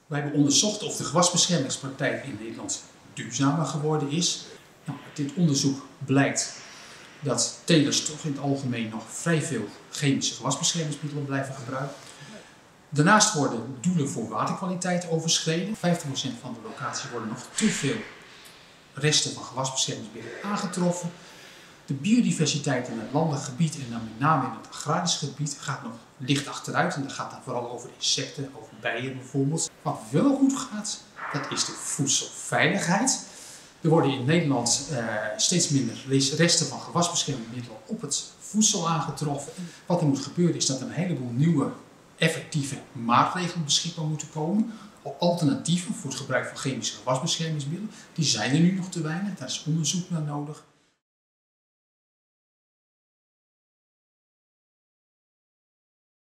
Wij hebben onderzocht of de gewasbeschermingspraktijk in Nederland duurzamer geworden is. Nou, uit dit onderzoek blijkt dat telers toch in het algemeen nog vrij veel chemische gewasbeschermingsmiddelen blijven gebruiken. Daarnaast worden doelen voor waterkwaliteit overschreden. 50% van de locaties worden nog te veel resten van gewasbeschermingsmiddelen aangetroffen. De biodiversiteit in het landelijk gebied en dan met name in het agrarisch gebied gaat nog licht achteruit. En dat gaat dan vooral over insecten, over bijen bijvoorbeeld. Wat wel goed gaat, dat is de voedselveiligheid. Er worden in Nederland steeds minder resten van gewasbeschermingsmiddelen op het voedsel aangetroffen. Wat er moet gebeuren is dat er een heleboel nieuwe effectieve maatregelen beschikbaar moeten komen. Alternatieven voor het gebruik van chemische gewasbeschermingsmiddelen. Die zijn er nu nog te weinig, daar is onderzoek naar nodig.